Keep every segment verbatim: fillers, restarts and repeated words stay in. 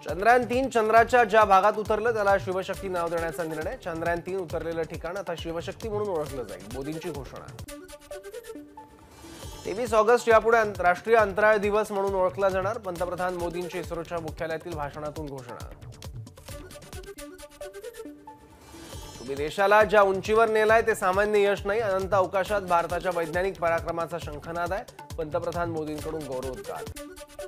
चंद्रयान तीन चंद्राच्या ज्या भागात उतरलं त्याला शिवशक्ती नाव देण्याचा निर्णय। चंद्रयान तीन उतरलेलं ठिकाण आता शिवशक्ती म्हणून ओळखलं जाईल, मोदींची घोषणा। तेवीस ऑगस्ट यापुढे राष्ट्रीय अंतराळ दिवस म्हणून ओळखला जाणार, पंतप्रधान मोदींची इस्रोच्या मुख्यालयातील भाषणातून घोषणा। तुम्ही देशाला ज्या उंचीवर नेलाय ते सामान्य यश नाही, अनंत अवकाशात भारताच्या वैज्ञानिक पराक्रमाचा शंखनाद आहे, पंतप्रधान मोदींकडून गौरवोद्गार।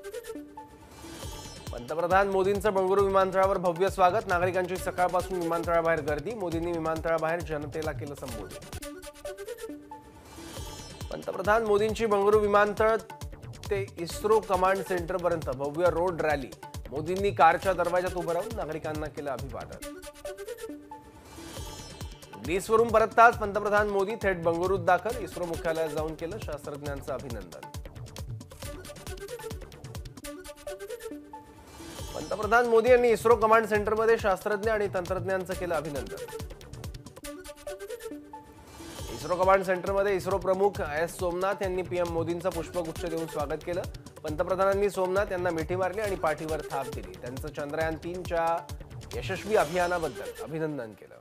पंतप्रधान मोदींचं बंगळुरू विमानतळावर भव्य स्वागत, नागरिकांची सकाळपासून विमानतळाबाहेर गर्दी, मोदींनी विमानतळाबाहेर जनतेला केलं संबोधित। पंतप्रधान मोदींची बंगळुरू विमानतळ ते इस्रो कमांड सेंटरपर्यंत भव्य रोड रॅली, मोदींनी कारच्या दरवाजात उभं राहून नागरिकांना केलं अभिवादन। ग्रीसवरून परतताच पंतप्रधान मोदी थेट बंगळुरूत दाखल, इस्रो मुख्यालयात जाऊन केलं शास्त्रज्ञांचं अभिनंदन। पंतप्रधान मोदी यांनी इस्रो कमांड सेंटरमध्ये शास्त्रज्ञ आणि तंत्रज्ञांचं केलं अभिनंदन। इस्रो कमांड सेंटरमध्ये इस्रो प्रमुख एस सोमनाथ यांनी पीएम मोदींचं पुष्पगुच्छ देऊन स्वागत केलं। पंतप्रधानांनी सोमनाथ यांना मिठी मारली आणि पाठीवर थाप दिली, त्यांचं चंद्रयान तीनच्या यशस्वी अभियानाबद्दल अभिनंदन केलं।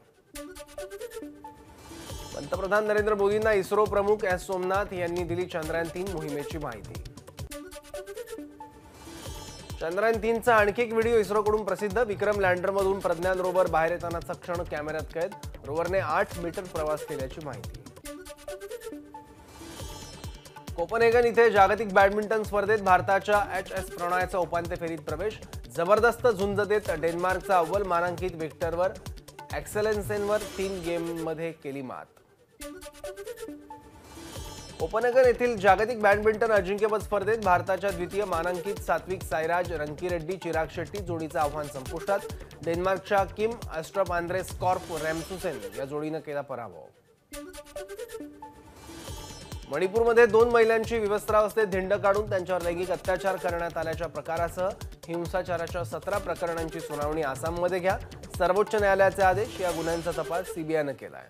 पंतप्रधान नरेंद्र मोदींना इस्रो प्रमुख एस सोमनाथ यांनी दिली चंद्रयान तीन मोहिमेची माहिती। चंद्रयान तीनचा आणखी एक व्हिडिओ इस्रोकडून प्रसिद्ध, विक्रम लँडरमधून प्रज्ञान रोवर बाहेर येतानाचा क्षण कॅमेऱ्यात कैद, रोवरने आठ मीटर प्रवास केल्याची माहिती। कोपनहेगन इथे जागतिक बॅडमिंटन स्पर्धेत भारताच्या एच एस प्रणॉयचा उपांत्य फेरीत प्रवेश, जबरदस्त झुंज देत डेन्मार्कचा अव्वल मानांकित व्हिक्टरवर एक्सेलेन्सेनवर तीन गेममध्ये केली मात। कोपनहेगन येथील जागतिक बॅडमिंटन अजिंक्यपद स्पर्धेत भारताच्या द्वितीय मानांकित सात्विक साईराज रंकीरेड्डी चिराग शेट्टी जोडीचं आव्हान संपुष्टात, डेन्मार्कच्या किम ॲस्ट्रप आंद्रेस कॉर्फ रॅम्सुसेन या जोडीनं केला पराभव। मणिपूरमध्ये दोन महिलांची विवस्त्रावस्थेत धिंड काढून त्यांच्यावर लैंगिक अत्याचार करण्यात आल्याच्या प्रकारासह हिंसाचाराच्या सतरा प्रकरणांची सुनावणी आसाममध्ये घ्या, सर्वोच्च न्यायालयाचे आदेश, या गुन्ह्यांचा तपास सीबीआयनं केलाय।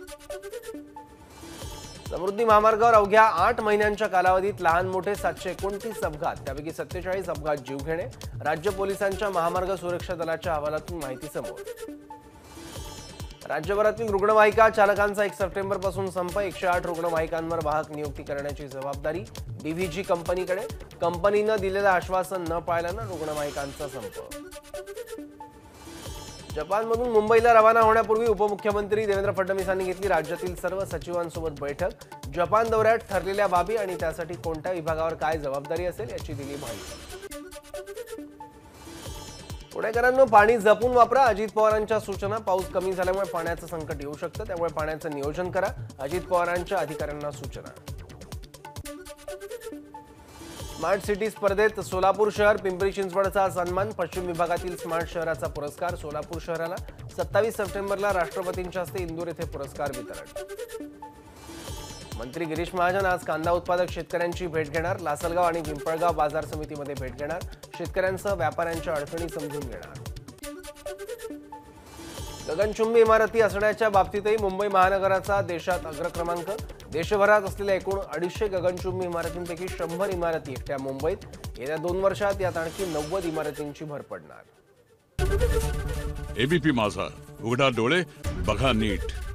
समृद्धी महामार्गावर अवघ्या आठ महिन्यांच्या कालावधीत लहान मोठे सातशे एकोणतीस अपघात, त्यापैकी सत्तेचाळीस अपघात जीवघेणे, राज्य पोलिसांच्या महामार्ग सुरक्षा दलाच्या अहवालातून माहिती समोर। राज्यभरातील रुग्णवाहिका चालकांचा एक सप्टेंबर पासून संप, एकशे आठ रुग्णवाहिकांवर वाहक नियुक्ती करण्याची जबाबदारी डीव्हीजी कंपनीकडे, कंपनीनं दिलेलं आश्वासन न पाळल्यानं रुग्णवाहिकांचा संप। जपानमधून मुंबईला रवाना होण्यापूर्वी उपमुख्यमंत्री देवेंद्र फडणवीसांनी घेतली राज्यातील सर्व सचिवांसोबत बैठक, जपान दौऱ्यात ठरलेल्या बाबी आणि त्यासाठी कोणत्या विभागावर काय जबाबदारी असेल याची दिली माहिती। पुणेकरांनो, पाणी जपून वापरा, अजित पवारांच्या सूचना, पाऊस कमी झाल्यामुळे पाण्याचं संकट येऊ शकतं, त्यामुळे पाण्याचं नियोजन करा, अजित पवारांच्या अधिकाऱ्यांना सूचना। स्मार्ट सिटी स्पर्धेत सोलापूर शहर पिंपरी चिंचवडचा सन्मान, पश्चिम विभागातील स्मार्ट शहराचा पुरस्कार सोलापूर शहराला, सत्तावीस सप्टेंबरला राष्ट्रपतींच्या हस्ते इंदूर येथे पुरस्कार वितरण। मंत्री गिरीश महाजन आज कांदा उत्पादक शेतकऱ्यांची भेट घेणार, लासलगाव आणि पिंपळगाव बाजार समितीमध्ये भेट घेणार, शेतकऱ्यांसह व्यापाऱ्यांच्या अडचणी समजून घेणार। गगनचुंबी इमारती असण्याच्या बाबतीतही मुंबई महानगराचा देशात अग्रक्रमांक, देशभरात असलेल्या एकूण अडीचशे गगनचुंबी इमारतींपैकी शंभर इमारती एकट्या मुंबईत, येत्या दोन वर्षात यात आणखी नव्वद इमारतींची भर पडणार। एबीपी माझा, उघडा डोळे बघा नीट।